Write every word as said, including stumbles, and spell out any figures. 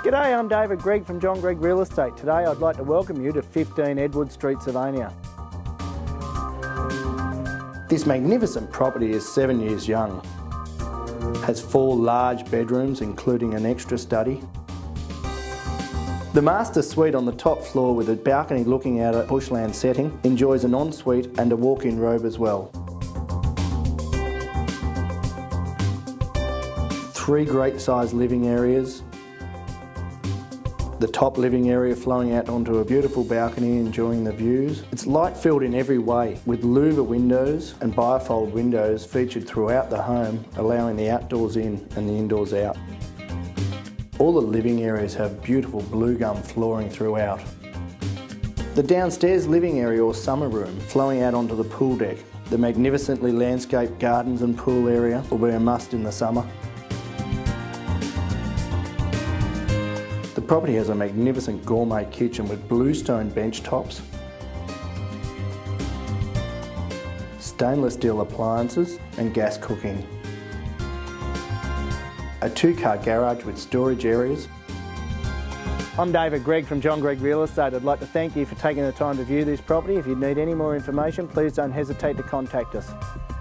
G'day, I'm David Greig from John Greig Real Estate. Today I'd like to welcome you to fifteen Edward Street, Sylvania. This magnificent property is seven years young. Has four large bedrooms including an extra study. The master suite on the top floor with a balcony looking out at bushland setting enjoys an ensuite and a walk-in robe as well. Three great sized living areas. The top living area flowing out onto a beautiful balcony enjoying the views. It's light filled in every way with louver windows and bifold windows featured throughout the home, allowing the outdoors in and the indoors out. All the living areas have beautiful blue gum flooring throughout. The downstairs living area or summer room flowing out onto the pool deck. The magnificently landscaped gardens and pool area will be a must in the summer. The property has a magnificent gourmet kitchen with bluestone bench tops, stainless steel appliances and gas cooking. A two-car garage with storage areas. I'm David Greig from John Greig Real Estate. I'd like to thank you for taking the time to view this property. If you need any more information, please don't hesitate to contact us.